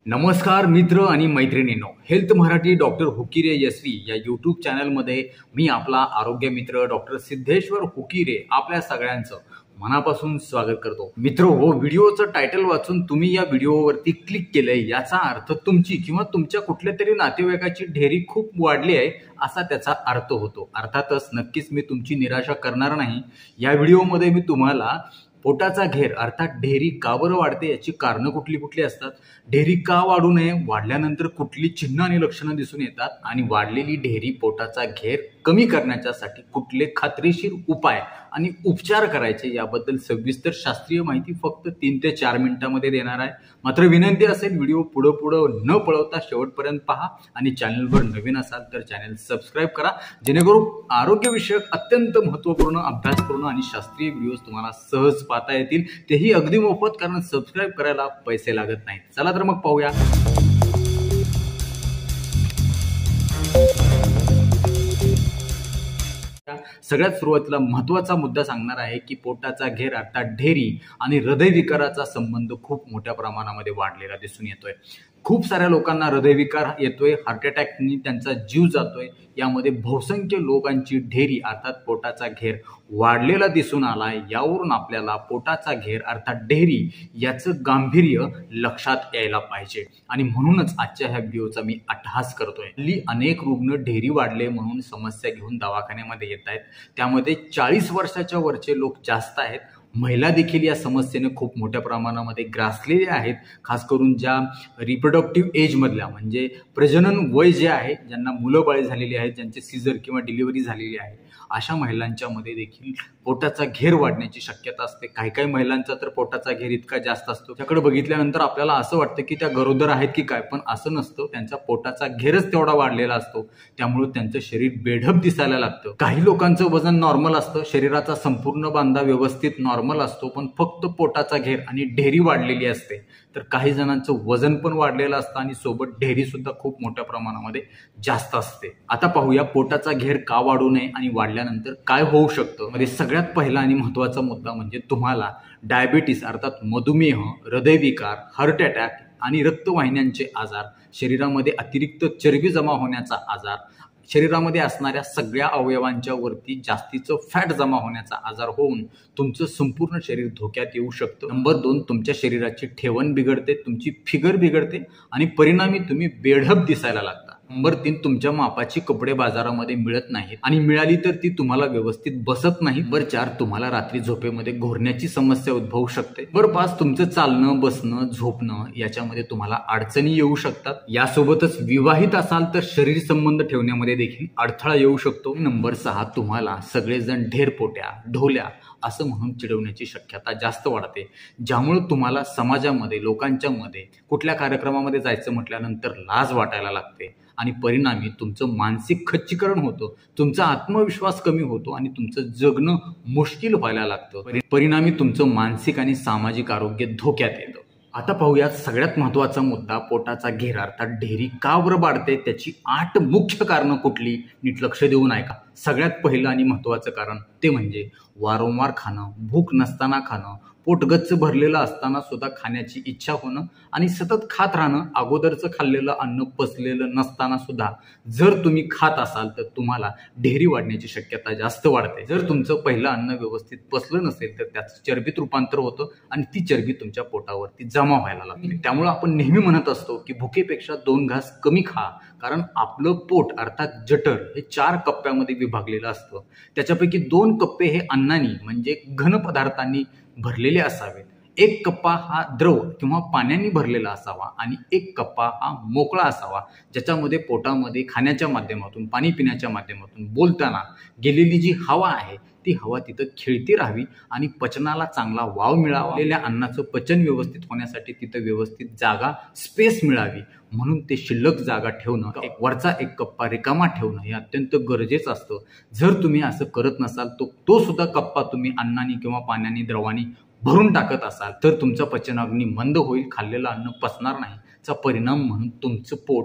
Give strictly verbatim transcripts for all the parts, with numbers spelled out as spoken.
नमस्कार मित्र आणि मैत्रिणींनो, हेल्थ मराठी डॉक्टर हुकिरे यशवी या यूट्यूब चॅनलमध्ये मी आपला आरोग्य मित्र डॉक्टर सिद्धेश्वर हुकिरे आपल्या सगळ्यांचं मनापासून स्वागत करतो। मित्र हो, व्हिडिओचं टायटल वाचून तुम्ही या व्हिडिओवरती क्लिक केलंय याचा अर्थ तुमची किंवा तुमच्या कुठल्या तरी नातेवाईकाची ढेरी खूप वाढली आहे असा त्याचा अर्थ होतो। अर्थातच नक्कीच मी तुमची निराशा करणार नाही। या व्हिडिओमध्ये मी तुम्हाला पोटाचा घेर अर्थात ढेरी का बरं वाढते याची कारणं कुठली कुठली असतात, ढेरी का वाढू नये, वाढल्यानंतर कुठली चिन्ह आणि लक्षणं दिसून येतात आणि वाढलेली ढेरी पोटाचा घेर कमी करण्यासाठी कुठले खात्रीशीर उपाय आणि उपचार करायचे याबद्दल सविस्तर शास्त्रीय माहिती फक्त तीन ते चार मिनिटांमध्ये देणार आहे। मात्र विनंती असेल व्हिडिओ पुढे पुढे न पळवता शेवटपर्यंत पहा आणि चॅनलवर नवीन असाल तर चॅनल सबस्क्राइब करा, जेणेकरून आरोग्यविषयक अत्यंत महत्त्वपूर्ण अभ्यासपूर्ण आणि शास्त्रीय व्हिडिओज तुम्हाला सहज पाहता येतील, तेही अगदी मोफत, कारण सबस्क्राइब करायला पैसे लागत नाहीत। चला तर मग पाहूया। सगळ्यात सुरुवातीला महत्त्वाचा मुद्दा सांगणार आहे की पोटाचा घेर अर्थात ढेरी आणि हृदयविकाराचा संबंध खूप मोठ्या प्रमाणामध्ये वाढलेला दिसून येतोय। खूप साऱ्या लोकांना हृदयविकार येतोय, हार्ट अटॅकनी त्यांचा जीव जातोय। यामध्ये बहुसंख्य लोकांची ढेरी अर्थात पोटाचा घेर वाढलेला दिसून आलाय। यावरून आपल्याला पोटाचा घेर अर्थात ढेरी याचं गांभीर्य लक्षात यायला पाहिजे आणि म्हणूनच आजच्या ह्या व्हिडिओचा मी अट्टहास करतोय। हल्ली अनेक रुग्ण ढेरी वाढले म्हणून समस्या घेऊन दवाखान्यामध्ये येत आहेत, त्यामध्ये चाळीस वर्षाच्या वरचे लोक जास्त आहेत। महिला देखील या समस्येने खूप मोठ्या प्रमाणामध्ये ग्रासलेल्या आहेत, खास करून ज्या रिप्रोडक्टिव्ह एजमधल्या म्हणजे प्रजनन वय जे आहे, ज्यांना मुलं बाळे झालेली आहेत, ज्यांचे सीझर किंवा डिलिव्हरी झालेली आहे, अशा महिलांच्या मध्ये देखील पोटाचा घेर वाढण्याची शक्यता असते। काही काही महिलांचा तर पोटाचा घेर इतका जास्त असतो त्याकडे बघितल्यानंतर आपल्याला असं वाटतं की त्या गरोदर आहेत की काय, पण असं नसतं, त्यांचा पोटाचा घेरच तेवढा वाढलेला असतो, त्यामुळे त्यांचं शरीर बेढप दिसायला लागतं। काही लोकांचं वजन नॉर्मल असतं, शरीराचा संपूर्ण बांधा व्यवस्थित नॉर्मल असतो, पण फक्त पोटाचा घेर आणि ढेरी वाढलेली असते। तर काही जणांचं वजन पण वाढलेलं असतं आणि सोबत ढेरी सुद्धा खूप मोठ्या प्रमाणामध्ये जास्त असते। आता पाहूया पोटाचा घेर का वाढू नये आणि वाढल्यानंतर काय होऊ शकतं। म्हणजे सगळ्यात पहिला आणि महत्त्वाचा मुद्दा म्हणजे तुम्हाला डायबिटीस अर्थात मधुमेह, हृदयविकार, हार्ट अटॅक आणि रक्तवाहिन्यांचे आजार, शरीरामध्ये अतिरिक्त चरबी जमा होण्याचा आजार, शरीरामध्ये असणाऱ्या सगळ्या अवयवांच्या वरती जास्तीचं फॅट जमा होण्याचा आजार होऊन तुमचं संपूर्ण शरीर धोक्यात येऊ शकतं। नंबर दोन, तुमच्या शरीराची ठेवण बिघडते, तुमची फिगर बिघडते आणि परिणामी तुम्ही बेढप दिसायला लागता। नंबर तीन, तुमच्या मापाची कपडे बाजारामध्ये मिळत नाहीत आणि मिळाली तर ती तुम्हाला व्यवस्थित बसत नाही। नंबर चार, तुम्हाला रात्री झोपेमध्ये घोरण्याची समस्या उद्भवू शकते। नंबर पाच, तुमचं चालणं, बसणं, झोपणं याच्यामध्ये तुम्हाला अडचणी येऊ शकतात। यासोबतच विवाहित असाल तर शरीर संबंध ठेवण्यामध्ये देखील अडथळा येऊ शकतो। नंबर सहा, तुम्हाला सगळेजण ढेरपोट्या, ढोल्या असं म्हणून चिडवण्याची शक्यता जास्त वाढते, ज्यामुळे तुम्हाला समाजामध्ये लोकांच्या मध्ये कुठल्या कार्यक्रमामध्ये जायचं म्हटल्यानंतर लाज वाटायला लागते आणि परिणामी तुमचं मानसिक खच्चीकरण होतं, तुमचा आत्मविश्वास कमी होतो आणि तुमचं जगणं मुश्किल व्हायला लागतं। परिणामी तुमचं मानसिक आणि सामाजिक आरोग्य धोक्यात येतं। आता पाहूया सगळ्यात महत्त्वाचा मुद्दा, पोटाचा घेर अर्थात ढेरी का बरं वाढते, त्याची आठ मुख्य कारणं कुठली, नीट लक्ष देऊन ऐका। सगळ्यात पहिलं आणि महत्त्वाचं कारण ते म्हणजे वारंवार खाणं, भूक नसताना खाणं, पोट गच्च भरलेलं असताना सुद्धा खाण्याची इच्छा होणं आणि सतत खात राहणं। अगोदरचं खाल्लेलं अन्न पचलेलं नसताना सुद्धा जर तुम्ही खात असाल तर तुम्हाला ढेरी वाढण्याची शक्यता जास्त वाढते। जर तुमचं पहिलं अन्न व्यवस्थित पचलं नसेल तर त्याचं चरबीत रूपांतर होतं आणि ती चरबी तुमच्या पोटावरती जमा व्हायला लागते। त्यामुळे आपण नेहमी म्हणत असतो की भुकेपेक्षा दोन घास कमी खा, कारण आपलं पोट अर्थात जठर हे चार कप्प्यामध्ये विभागलेलं असतं। त्याच्यापैकी दोन कप्पे हे अन्नानी म्हणजे घन पदार्थांनी भरलेले असावेत, एक कप्पा हा द्रव किंवा पाण्याने भरलेला असावा आणि एक कप्पा हा मोकळा असावा, ज्याच्यामध्ये पोटामध्ये खाण्याच्या माध्यमातून, पाणी पिण्याच्या माध्यमातून बोलताना गेलेली जी हवा आहे ती हवा तिथं खेळती राहावी आणि पचनाला चांगला वाव मिळावा। आपल्या अन्नाचं पचन व्यवस्थित होण्यासाठी तिथं व्यवस्थित जागा, स्पेस मिळावी, म्हणून ते शिल्लक जागा ठेवणं, एक वरचा एक कप्पा रिकामा ठेवणं हे अत्यंत गरजेचं असतं। जर तुम्ही असं करत नसाल तो तो सुद्धा कप्पा तुम्ही अन्नाने किंवा पाण्याने, द्रवानी भरून टाकत असाल तर तुमचं पचनाग्नी मंद होईल, खाल्लेलं अन्न पचणार नाही, चा परिणाम म्हणून तुमचं पोट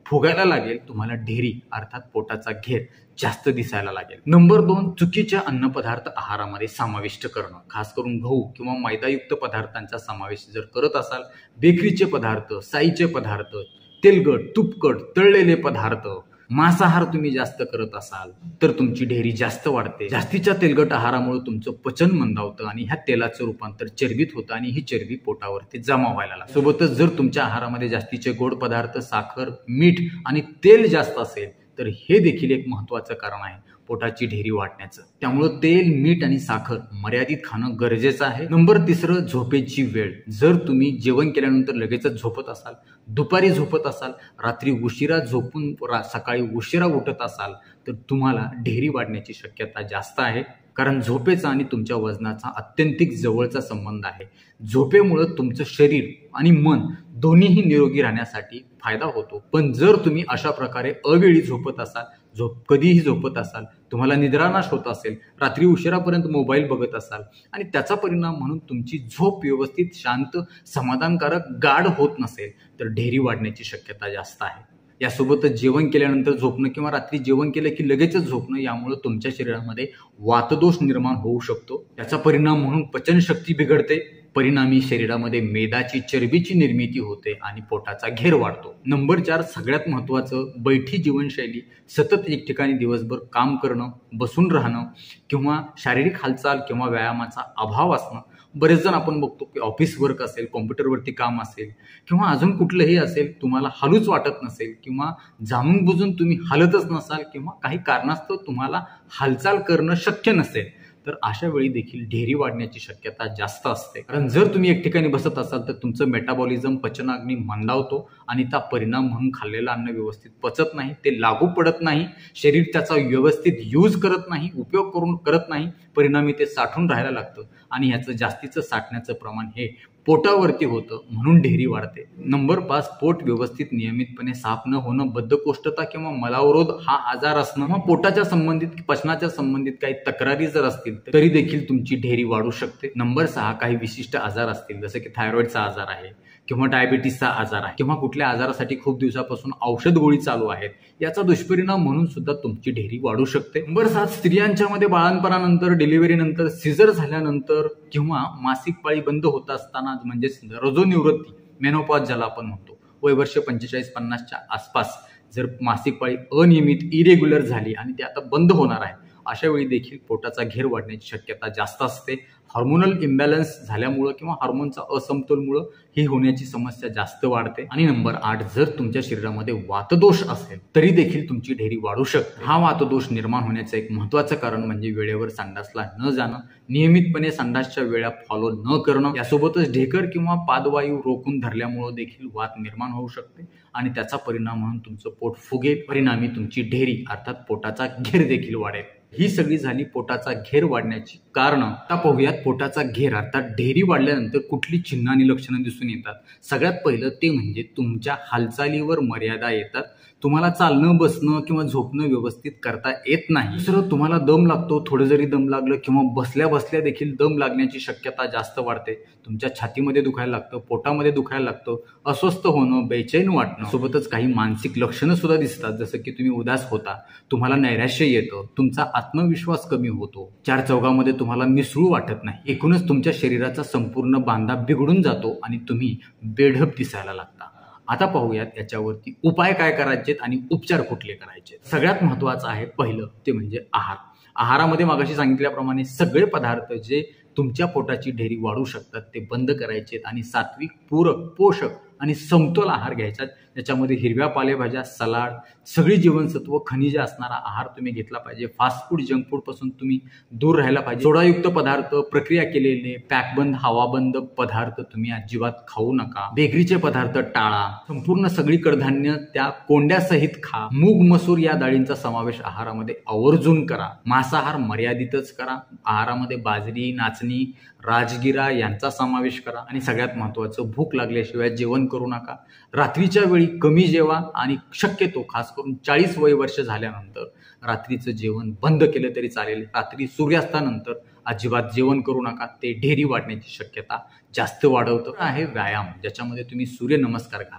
फुगायला लागेल, तुम्हाला ढेरी अर्थात पोटाचा घेर जास्त दिसायला लागेल. नंबर दोन, चुकीच्या अन्नपदार्थ आहारामध्ये समाविष्ट करणं. खास करून गहू किंवा मैदायुक्त पदार्थांचा समावेश जर करत असाल, बेकरीचे पदार्थ, साईचे पदार्थ, तेलकट, तुपकट, तळलेले पदार्थ, मांसाहार तुम्ही जास्त करत असाल तर तुमची ढेरी जास्त वाढते. जास्तीच्या तेलकट आहारामुळे तुमचं पचन मंदावतं आणि ह्या तेलाचं रूपांतर चरबीत होतं आणि ही चरबी पोटावरती जमा व्हायला लागते. सोबतच जर तुमच्या आहारामध्ये जास्तीचे गोड पदार्थ, साखर, मीठ आणि तेल जास्त असेल तर हे देखील एक महत्त्वाचं कारण आहे पोटाची ढेरी वाढण्याचं. त्यामुळं तेल, मीठ आणि साखर मर्यादित खाणं गरजेचं आहे. नंबर तिसरं, झोपेची वेळ. जर तुम्ही जेवण केल्यानंतर लगेचच झोपत असाल, दुपारी झोपत असाल, रात्री उशिरा झोपून सकाळी उशिरा उठत असाल तर तुम्हाला ढेरी वाढण्याची शक्यता जास्त आहे. कारण झोपेचा आणि तुमच्या वजनाचा अत्यंतिक जवळचा संबंध आहे. झोपेमुळं तुमचं शरीर आणि मन दोन्हीही निरोगी राहण्यासाठी फायदा होतो. पण जर तुम्ही अशा प्रकारे अवेळी झोपत असाल, झोप कधीही झोपत असाल, तुम्हाला निद्रानाश होत असेल, रात्री उशिरापर्यंत मोबाईल बघत असाल आणि त्याचा परिणाम म्हणून तुमची झोप व्यवस्थित, शांत, समाधानकारक, गाढ होत नसेल तर ढेरी वाढण्याची शक्यता जास्त आहे. यासोबतच जेवण केल्यानंतर झोपणं किंवा रात्री जेवण केलं की लगेचच झोपणं यामुळे तुमच्या शरीरामध्ये वातदोष निर्माण होऊ शकतो. त्याचा परिणाम म्हणून पचनशक्ती बिघडते. परिणामी शरीरामध्ये मेदाची, चरबीची निर्मिती होते आणि पोटाचा घेर वाढतो. नंबर चार, सगळ्यात महत्त्वाचं, बैठी जीवनशैली. सतत एक ठिकाणी दिवसभर काम करणं, बसून राहणं किंवा शारीरिक हालचाल किंवा व्यायामाचा अभाव असणं. बरेच जण आपण बघतो की ऑफिस वर्क असेल, कॉम्प्युटरवरती काम असेल किंवा अजून कुठलंही असेल, तुम्हाला हलूच वाटत नसेल किंवा जाणून बुजून तुम्ही हलतच नसाल किंवा काही कारणास्तव तुम्हाला हालचाल करणं शक्य नसेल तर अशा वेळी देखील ढेरी वाढण्याची शक्यता जास्त असते. कारण जर तुम्ही एक ठिकाणी बसत असाल तर तुमचं मेटाबॉलिझम, पचनाग्नी मंदावतो आणि त्या परिणाम म्हणून खाल्लेलं अन्न व्यवस्थित पचत नाही, ते लागू पडत नाही, शरीर त्याचा व्यवस्थित यूज करत नाही, उपयोग करून करत नाही, परिणामी ते साठून राहायला लागतं आणि ह्याचं जास्तीचं साठण्याचं प्रमाण हे पोटावरती होतं, म्हणून ढेरी वाढते. नंबर पाच, पोट व्यवस्थित नियमितपणे साफ न होणं, बद्धकोष्ठता किंवा मलावरोध हा आजार असणं किंवा पोटाच्या संबंधित, पचनाच्या संबंधित काही तक्रारी जर असतील तरी देखील तुमची ढेरी वाढू शकते. नंबर सहा, काही विशिष्ट आजार असतील जसं की थायरॉइडचा आजार आहे किंवा डायबिटीसचा आजार आहे किंवा कुठल्या आजारासाठी खूप दिवसापासून औषध गोळी चालू आहेत, याचा दुष्परिणाम म्हणून सुद्धा तुमची ढेरी वाढू शकते. नंबर सात, स्त्रियांच्या मध्ये बाळंतपणानंतर, डिलिव्हरीनंतर, सिझर झाल्यानंतर किंवा मासिक पाळी बंद होत असताना म्हणजेच रजोनिवृत्ती, मेनोपॉज ज्याला आपण म्हणतो, वय वर्ष पंचेचाळीस पन्नासच्या आसपास जर मासिक पाळी अनियमित, इरेग्युलर झाली आणि ती आता बंद होणार आहे, अशा वेळी देखील पोटाचा घेर वाढण्याची शक्यता जास्त असते. हार्मोनल इम्बॅलन्स झाल्यामुळं किंवा हार्मोनचा असमतोलमुळं ही होण्याची समस्या जास्त वाढते. आणि नंबर आठ, जर तुमच्या शरीरामध्ये वातदोष असेल तरी देखील तुमची ढेरी वाढू शकते. हा वातदोष निर्माण होण्याचं एक महत्त्वाचं कारण म्हणजे वेळेवर संडासला न जाणं, नियमितपणे संडासच्या वेळा फॉलो न करणं. यासोबतच ढेकर किंवा पादवायू रोखून धरल्यामुळं देखील वात निर्माण होऊ शकते आणि त्याचा परिणाम म्हणून तुमचं पोट फुगेल, परिणामी तुमची ढेरी अर्थात पोटाचा घेर देखील वाढेल. ही सगळी झाली पोटाचा घेर वाढण्याची कारणं. आता पाहूयात पोटाचा घेर अर्थात ढेरी वाढल्यानंतर कुठली चिन्ह आणि लक्षणं दिसून येतात. सगळ्यात पहिलं ते म्हणजे तुमच्या हालचालीवर मर्यादा येतात. तुम्हाला चालणं, बसणं किंवा झोपणं व्यवस्थित करता येत नाही. दुसरं, तुम्हाला दम लागतो. थोडं जरी दम लागलं किंवा बसल्या बसल्या देखील दम लागण्याची शक्यता जास्त वाढते. तुमच्या छातीमध्ये दुखायला लागतं, पोटामध्ये दुखायला लागतं, अस्वस्थ होणं, बेचैन वाटणं. सोबतच काही मानसिक लक्षणं सुद्धा दिसतात, जसं की तुम्ही उदास होता, तुम्हाला नैराश्य येतं, तुमचा आत्मविश्वास कमी होतो, चार चौघामध्ये तुम्हाला मिसळू वाटत नाही, एकूणच तुमच्या शरीराचा संपूर्ण बांधा बिघडून जातो आणि तुम्ही बेढप दिसायला लागता. आता पाहूयात याच्यावरती उपाय काय करायचेत आणि उपचार कुठले करायचे. सगळ्यात महत्त्वाचं आहे पहिलं ते म्हणजे आहार. आहारामध्ये मागाशी सांगितल्याप्रमाणे सगळे पदार्थ जे तुमच्या पोटाची ढेरी वाढू शकतात ते बंद करायचेत आणि सात्विक, पूरक, पोषक आणि समतोल आहार घ्यायचा. त्याच्यामध्ये हिरव्या पालेभाज्या, सलाड, सगळी जीवनसत्व, खनिजे असणारा आहार तुम्ही घेतला पाहिजे. फास्ट फूड, जंक फूड पासून तुम्ही दूर राहायला पाहिजे. सोडायुक्त पदार्थ, प्रक्रिया केलेले, पॅकबंद, हवाबंद पदार्थ तुम्ही अजिबात खाऊ नका. बेकरीचे पदार्थ टाळा. संपूर्ण सगळी कडधान्य त्या कोंड्यासहित खा. मूग, मसूर या डाळींचा समावेश आहारामध्ये आवर्जून करा. मांसाहार मर्यादितच करा. आहारामध्ये बाजरी, नाचणी, राजगिरा यांचा समावेश करा. आणि सगळ्यात महत्त्वाचं, भूक लागल्याशिवाय जेवण करू नका. रात्रीच्या वेळी कमी जेवा आणि शक्यतो खास करून चाळीस वय वर्ष झाल्यानंतर रात्रीचं जेवण बंद केलं तरी चालेल. रात्री सूर्यास्तानंतर अजिबात जेवण करू नका, ते ढेरी वाढण्याची शक्यता जास्त वाढवतं. आहे व्यायाम, ज्याच्यामध्ये तुम्ही सूर्यनमस्कार घाला,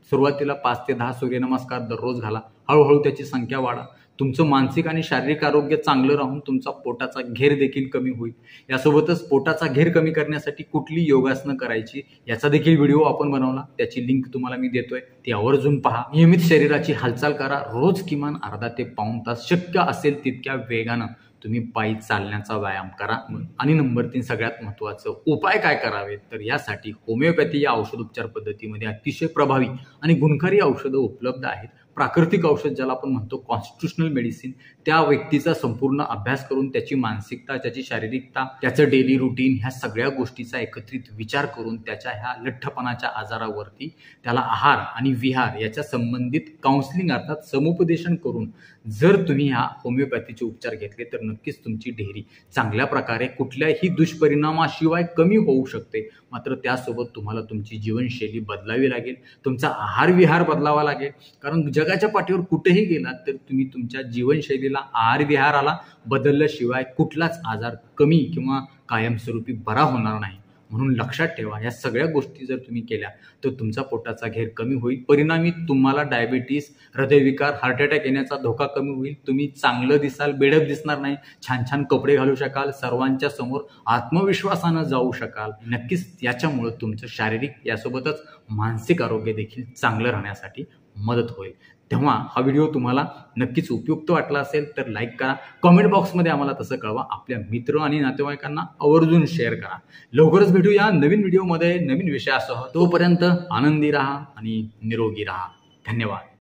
सुरुवातीला पाच ते दहा सूर्यनमस्कार दररोज घाला. हळूहळू त्याची संख्या वाढा. तुमचं मानसिक आणि शारीरिक आरोग्य चांगलं राहून तुमचा पोटाचा घेर देखील कमी होईल. यासोबतच पोटाचा घेर कमी करण्यासाठी कुठली योगासनं करायची याचा देखील व्हिडिओ आपण बनवला. त्याची लिंक तुम्हाला मी देतोय, ती आवर्जून पहा. नियमित शरीराची हालचाल करा. रोज किमान अर्धा ते पाऊण तास शक्य असेल तितक्या वेगानं तुम्ही पायी चालण्याचा व्यायाम करा. आणि नंबर तीन, सगळ्यात महत्त्वाचं, उपाय काय करावे? तर यासाठी होमिओपॅथी या औषधोपचार पद्धतीमध्ये अतिशय प्रभावी आणि गुणकारी औषधं उपलब्ध आहेत. प्राकृतिक औषध ज्याला आपण म्हणतो कॉन्स्टिट्युशनल मेडिसिन, त्या व्यक्तीचा संपूर्ण अभ्यास करून त्याची मानसिकता, त्याची शारीरिकता, त्याचं डेली रुटीन ह्या सगळ्या गोष्टीचा एकत्रित विचार करून त्याच्या ह्या लठ्ठपणाच्या आजारावरती त्याला आहार आणि विहार याच्या संबंधित काउन्सिलिंग अर्थात समुपदेशन करून जर तुम्ही ह्या होमिओपॅथीचे उपचार घेतले तर नक्कीच तुमची ढेरी चांगल्या प्रकारे कुठल्याही दुष्परिणामाशिवाय कमी होऊ शकते. मात्र त्यासोबत तुम्हाला तुमची जीवनशैली बदलावी लागेल, तुमचा आहार विहार बदलावा लागेल. कारण जगाच्या पाठीवर कुठेही गेलात तर तुम्ही तुमच्या जीवनशैलीला, आहार विहाराला बदलल्याशिवाय कुठलाच आजार कमी किंवा कायमस्वरूपी बरा होणार नाही. म्हणून लक्षात ठेवा, या सगळ्या गोष्टी जर तुम्ही केल्या तर तुमचा पोटाचा घेर कमी होईल. परिणामी तुम्हाला डायबिटीस, हृदयविकार, हार्ट अटॅक येण्याचा धोका कमी होईल. तुम्ही चांगलं दिसाल, बेडप दिसणार नाही, छान छान कपडे घालू शकाल, सर्वांच्या समोर आत्मविश्वासानं जाऊ शकाल. नक्कीच याच्यामुळं तुमचं शारीरिक यासोबतच मानसिक आरोग्य देखील चांगलं राहण्यासाठी मदत होईल. तेव्हा हा व्हिडिओ तुम्हाला नक्कीच उपयुक्त वाटला असेल तर लाईक करा. कमेंट बॉक्समध्ये आम्हाला तसं कळवा. आपल्या मित्र आणि नातेवाईकांना आवर्जून शेअर करा. लवकरच भेटूया नवीन व्हिडिओमध्ये नवीन विषयासह. तोपर्यंत आनंदी राहा आणि निरोगी राहा. धन्यवाद.